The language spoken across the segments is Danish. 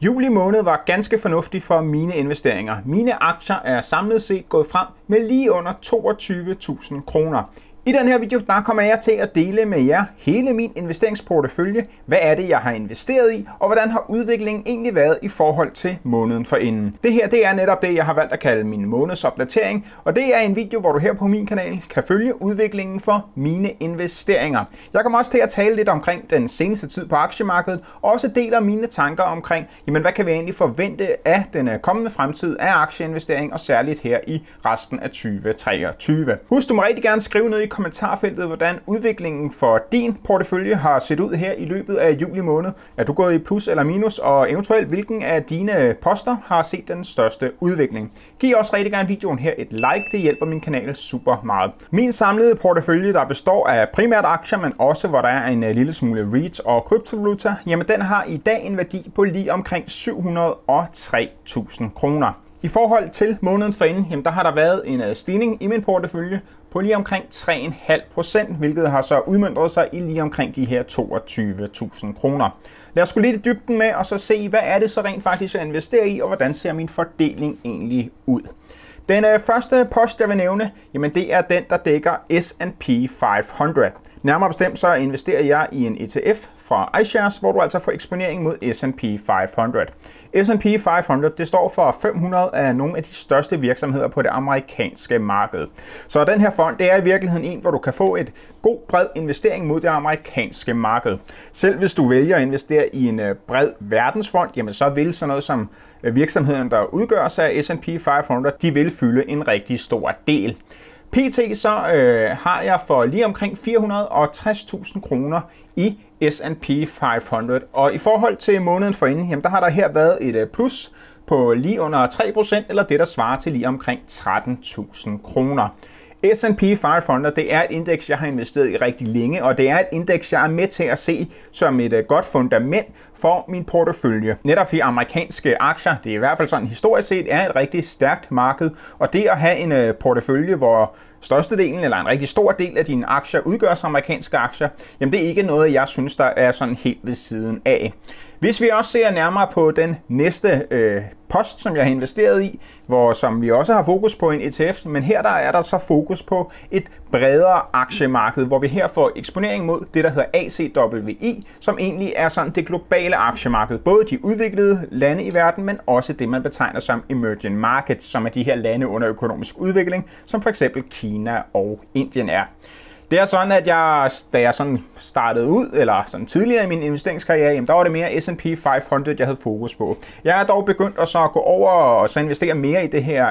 Juli måned var ganske fornuftig for mine investeringer. Mine aktier er samlet set gået frem med lige under 22.000 kroner. I den her video der kommer jeg til at dele med jer hele min investeringsportefølje. Hvad er det, jeg har investeret i, og hvordan har udviklingen egentlig været i forhold til måneden forinden. Det her det er netop det, jeg har valgt at kalde min månedsopdatering, og det er en video, hvor du her på min kanal kan følge udviklingen for mine investeringer. Jeg kommer også til at tale lidt omkring den seneste tid på aktiemarkedet, og også deler mine tanker omkring, jamen hvad kan vi egentlig forvente af den kommende fremtid af aktieinvestering, og særligt her i resten af 2023. Husk, du må rigtig gerne skrive ned i kommentarfeltet, hvordan udviklingen for din portefølje har set ud her i løbet af juli måned. Er du gået i plus eller minus, og eventuelt hvilken af dine poster har set den største udvikling? Giv også rigtig gerne videoen her et like, det hjælper min kanal super meget. Min samlede portefølje, der består af primært aktier, men også hvor der er en lille smule REITs og kryptovaluta, jamen den har i dag en værdi på lige omkring 703.000 kroner. I forhold til måneden forinden, jamen der har der været en stigning i min portefølje på lige omkring 3,5%, hvilket har så udmøntet sig i lige omkring de her 22.000 kroner. Lad os gå lidt i dybden med og så se, hvad er det så rent faktisk, jeg investerer i, og hvordan ser min fordeling egentlig ud. Den første post, jeg vil nævne, jamen det er den, der dækker S&P 500. Nærmere bestemt så investerer jeg i en ETF fra iShares, hvor du altså får eksponering mod S&P 500. S&P 500 det står for 500 af nogle af de største virksomheder på det amerikanske marked. Så den her fond det er i virkeligheden en, hvor du kan få et god bred investering mod det amerikanske marked. Selv hvis du vælger at investere i en bred verdensfond, jamen så vil sådan noget som virksomheden, der udgør sig af S&P 500, de vil fylde en rigtig stor del. PT så har jeg for lige omkring 460.000 kroner i S&P 500, og i forhold til måneden forinden, jamen der har der her været et plus på lige under 3%, eller det der svarer til lige omkring 13.000 kroner. S&P 500 det er et indeks, jeg har investeret i rigtig længe, og det er et indeks, jeg er med til at se som et godt fundament for min portefølje. Netop fordi amerikanske aktier, det er i hvert fald sådan historisk set, er et rigtig stærkt marked, og det at have en portefølje, hvor størstedelen eller en rigtig stor del af dine aktier udgøres af amerikanske aktier, jamen det er ikke noget, jeg synes, der er sådan helt ved siden af. Hvis vi også ser nærmere på den næste post, som jeg har investeret i, som vi også har fokus på en ETF, men her der er der så fokus på et bredere aktiemarked, hvor vi her får eksponering mod det, der hedder ACWI, som egentlig er sådan det globale aktiemarked. Både de udviklede lande i verden, men også det, man betegner som emerging markets, som er de her lande under økonomisk udvikling, som for eksempel Kina og Indien er. Det er sådan, at da jeg sådan startede ud, eller sådan tidligere i min investeringskarriere, jamen der var det mere S&P 500, jeg havde fokus på. Jeg er dog begyndt at så gå over og så investere mere i det her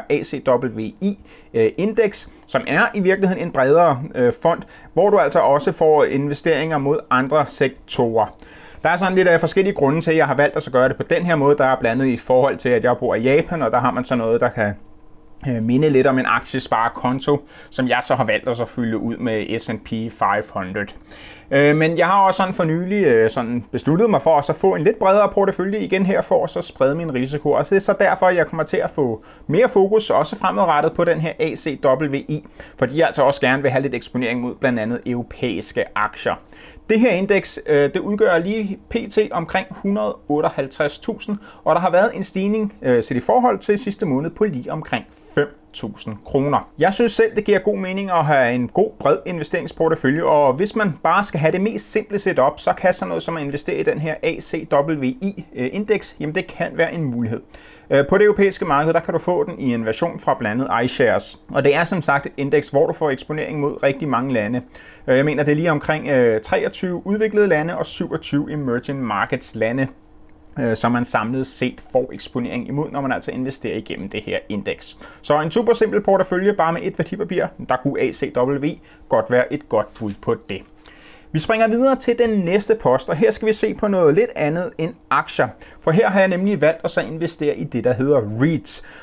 ACWI-indeks, som er i virkeligheden en bredere fond, hvor du altså også får investeringer mod andre sektorer. Der er sådan lidt forskellige grunde til, at jeg har valgt at så gøre det på den her måde. Der er blandt andet i forhold til, at jeg bor i Japan, og der har man så noget, der kan minde lidt om en aktiesparekonto, som jeg så har valgt at så fylde ud med S&P 500. Men jeg har også sådan for nylig besluttet mig for at så få en lidt bredere portefølje igen her for at så sprede min risiko. Og det er så derfor, jeg kommer til at få mere fokus også fremadrettet på den her ACWI, fordi jeg altså også gerne vil have lidt eksponering mod blandt andet europæiske aktier. Det her indeks, det udgør lige pt. Omkring 158.000, og der har været en stigning set i forhold til sidste måned på lige omkring 5.000 kroner. Jeg synes selv, det giver god mening at have en god bred investeringsportefølje, og hvis man bare skal have det mest simple setup, så kan sådan noget som at investere i den her ACWI-indeks, jamen det kan være en mulighed. På det europæiske marked, der kan du få den i en version fra blandt andet iShares. Og det er som sagt et indeks, hvor du får eksponering mod rigtig mange lande. Jeg mener, det er lige omkring 23 udviklede lande og 27 emerging markets lande, som man samlet set får eksponering imod, når man altså investerer igennem det her indeks. Så en super simpel portefølje, bare med et værdipapir, der kunne ACWI godt være et godt bud på det. Vi springer videre til den næste post, og her skal vi se på noget lidt andet end aktier. For her har jeg nemlig valgt at så investere i det, der hedder REITs.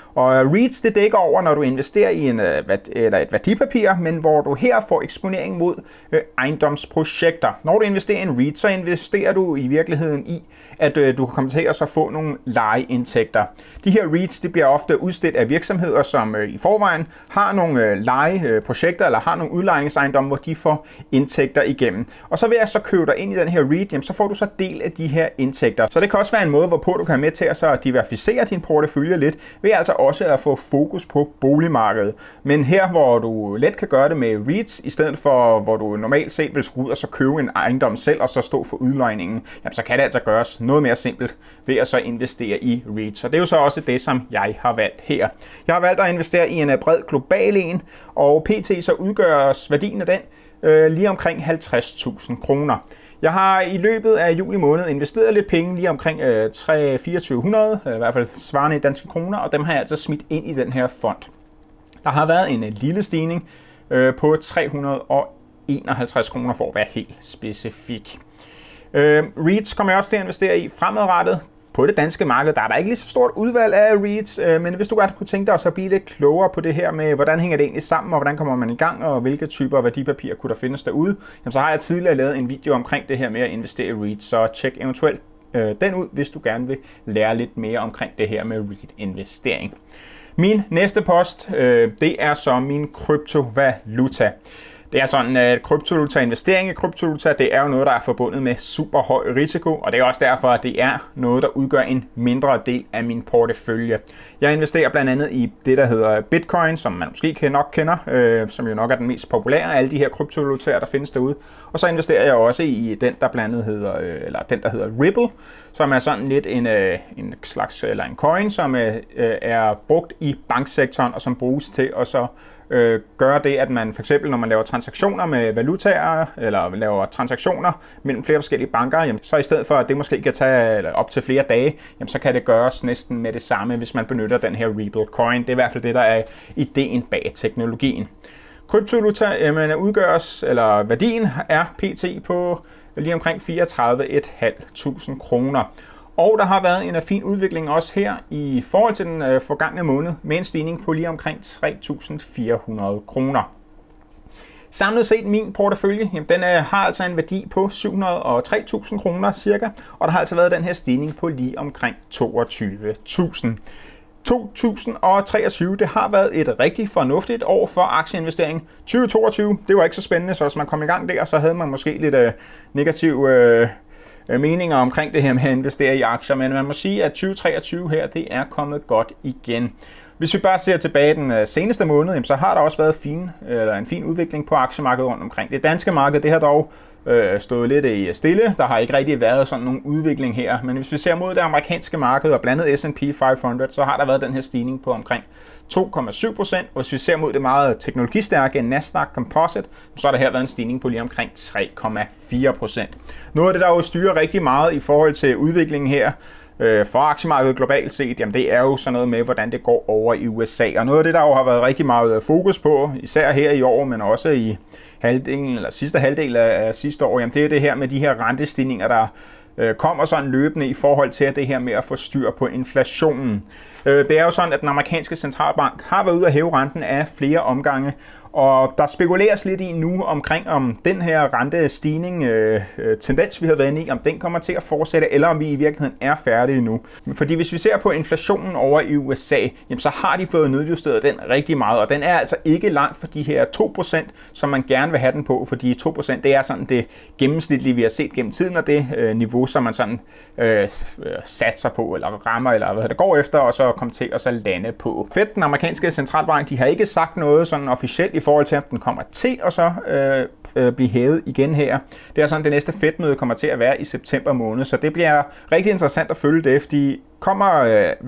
Og REITs, det dækker over, når du investerer i et værdipapir, men hvor du her får eksponering mod ejendomsprojekter. Når du investerer i en REIT, så investerer du i virkeligheden i, at du kan komme til at få nogle lejeindtægter. De her REITs, det bliver ofte udstedt af virksomheder, som i forvejen har nogle lejeprojekter eller har nogle udlejningsejendomme, hvor de får indtægter igennem. Og så ved at så købe dig ind i den her REIT, jamen, så får du så del af de her indtægter. Så det kan også være en måde, hvorpå du kan have med til at diversificere din portefølje lidt, ved altså også at få fokus på boligmarkedet. Men her, hvor du let kan gøre det med REITs, i stedet for hvor du normalt set vil skulle ud og så købe en ejendom selv og så stå for udlejningen, jamen, så kan det altså gøres noget mere simpelt ved at så investere i REITs. Og det er jo så også det, som jeg har valgt her. Jeg har valgt at investere i en bred global en, og pt. Så udgøres værdien af den lige omkring 50.000 kroner. Jeg har i løbet af juli måned investeret lidt penge, lige omkring 2400, i hvert fald svarende i danske kroner, og dem har jeg altså smidt ind i den her fond. Der har været en lille stigning på 351 kroner for at være helt specifik. REITs kommer jeg også til at investere i fremadrettet. På det danske marked, der er der ikke lige så stort udvalg af REITs, men hvis du godt kunne tænke dig at blive lidt klogere på det her med, hvordan hænger det egentlig sammen, og hvordan kommer man i gang, og hvilke typer værdipapirer kunne der findes derude, jamen, så har jeg tidligere lavet en video omkring det her med at investere i REITs, så tjek eventuelt den ud, hvis du gerne vil lære lidt mere omkring det her med REIT-investering. Min næste post, det er så min kryptovaluta. Det er sådan, at kryptovaluta-investering i kryptovaluta, det er jo noget, der er forbundet med super høj risiko, og det er også derfor, at det er noget, der udgør en mindre del af min portefølje. Jeg investerer blandt andet i det, der hedder Bitcoin, som man måske nok kender, som jo nok er den mest populære af alle de her kryptovalutaer, der findes derude. Og så investerer jeg også i den, der blandt andet hedder Ripple, som er sådan lidt en slags eller en coin, som er brugt i banksektoren og som bruges til at så gøre det, at man for eksempel, når man laver transaktioner med valutaer, eller laver transaktioner mellem flere forskellige banker, jamen, så i stedet for, at det måske kan tage op til flere dage, jamen, så kan det gøres næsten med det samme, hvis man benytter den her Ripple coin. Det er i hvert fald det, der er ideen bag teknologien. Kryptovaluta udgøres, eller værdien er pt. På lige omkring 34.500 kroner. Og der har været en fin udvikling også her i forhold til den forgangne måned med en stigning på lige omkring 3.400 kroner. Samlet set min portefølje, jamen, den har altså en værdi på 703.000 kroner cirka, og der har altså været den her stigning på lige omkring 22.000. 2023, det har været et rigtig fornuftigt år for aktieinvestering. 2022, det var ikke så spændende, så hvis man kom i gang der, så havde man måske lidt negative meninger omkring det her med at investere i aktier, men man må sige, at 2023 her, det er kommet godt igen. Hvis vi bare ser tilbage den seneste måned, så har der også været en fin udvikling på aktiemarkedet rundt omkring. Det danske marked, det har dog stået lidt i stille. Der har ikke rigtig været sådan nogen udvikling her, men hvis vi ser mod det amerikanske marked og blandet S&P 500, så har der været den her stigning på omkring 2,7%, og hvis vi ser mod det meget teknologistærke Nasdaq Composite, så har der her været en stigning på lige omkring 3,4%. Noget af det, der jo styrer rigtig meget i forhold til udviklingen her for aktiemarkedet globalt set, jamen det er jo sådan noget med, hvordan det går over i USA. Og noget af det, der jo har været rigtig meget fokus på, især her i år, men også i sidste halvdel af sidste år, jamen det er det her med de her rentestigninger, der kommer sådan løbende i forhold til det her med at få styr på inflationen. Det er jo sådan, at den amerikanske centralbank har været ude at hæve renten af flere omgange, og der spekuleres lidt i nu omkring, om den her rentestigning, tendens vi har været inde i, om den kommer til at fortsætte, eller om vi i virkeligheden er færdige nu. Fordi hvis vi ser på inflationen over i USA, jamen så har de fået nedjusteret den rigtig meget, og den er altså ikke langt for de her 2%, som man gerne vil have den på, fordi 2% det er sådan det gennemsnitlige, vi har set gennem tiden, og det niveau, som man sådan satser på, eller rammer, eller hvad det går efter, og så kommer til at så lande på. Fed, den amerikanske centralbank, de har ikke sagt noget sådan officielt i forhold til, at den kommer til at så blive hævet igen her. Det er sådan, det næste Fed-møde kommer til at være i september måned, så det bliver rigtig interessant at følge det, fordi kommer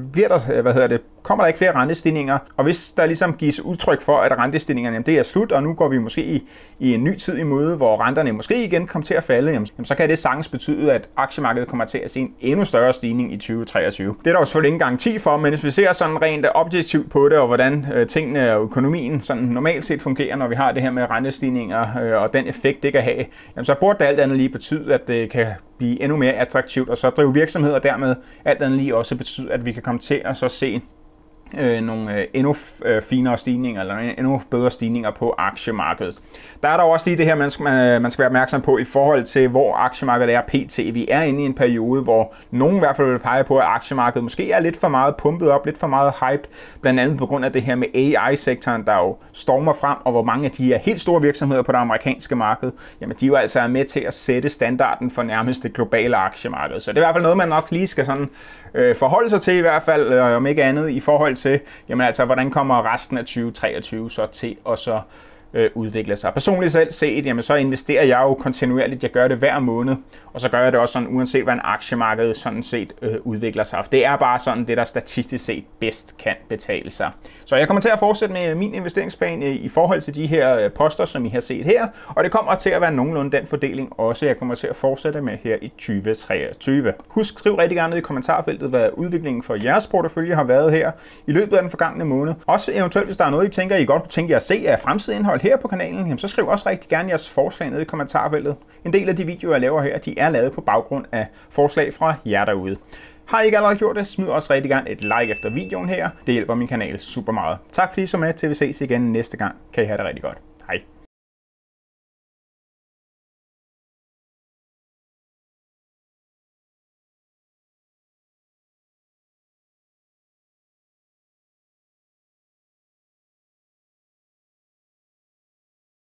der ikke flere rentestigninger, og hvis der ligesom gives udtryk for, at rentestigningerne jamen, det er slut, og nu går vi måske i en ny tid i møde, hvor renterne måske igen kommer til at falde, jamen, så kan det sagtens betyde, at aktiemarkedet kommer til at se en endnu større stigning i 2023. Det er der jo selvfølgelig ingen garanti for, men hvis vi ser sådan rent objektivt på det, og hvordan tingene og økonomien sådan normalt set fungerer, når vi har det her med rentestigninger og den effekt, det kan have, jamen, så burde det alt andet lige betyde, at det kan blive endnu mere attraktivt, og så drive virksomheder dermed alt andet lige også betyder, at vi kan komme til at så se nogle endnu finere stigninger, eller endnu bedre stigninger på aktiemarkedet. Der er der også lige det her, man skal være opmærksom på i forhold til, hvor aktiemarkedet er pt. Vi er inde i en periode, hvor nogen i hvert fald vil pege på, at aktiemarkedet måske er lidt for meget pumpet op, lidt for meget hyped, blandt andet på grund af det her med AI-sektoren, der jo stormer frem, og hvor mange af de her helt store virksomheder på det amerikanske marked, jamen de jo altså er med til at sætte standarden for nærmest det globale aktiemarked. Så det er i hvert fald noget, man nok lige skal sådan forholde sig til i hvert fald, om ikke andet i forhold til, jamen altså, hvordan kommer resten af 2023 så til at så udvikle sig. Personligt selv set, jamen så investerer jeg jo kontinuerligt. Jeg gør det hver måned, og så gør jeg det også sådan, uanset hvordan aktiemarkedet sådan set udvikler sig. Det er bare sådan det, der statistisk set bedst kan betale sig. Så jeg kommer til at fortsætte med min investeringsplan i forhold til de her poster, som I har set her, og det kommer til at være nogenlunde den fordeling også, jeg kommer til at fortsætte med her i 2023. Husk, skriv rigtig gerne ned i kommentarfeltet, hvad udviklingen for jeres portefølje har været her i løbet af den forgangne måned. Også eventuelt, hvis der er noget, I tænker, I godt kunne tænke jer at se af fremtidigt indhold her på kanalen, jamen så skriv også rigtig gerne jeres forslag ned i kommentarfeltet. En del af de videoer, jeg laver her, de er lavet på baggrund af forslag fra jer derude. Har I ikke allerede gjort det, smid også rigtig gerne et like efter videoen her. Det hjælper min kanal super meget. Tak fordi I så med, til vi ses igen næste gang. Kan I have det rigtig godt.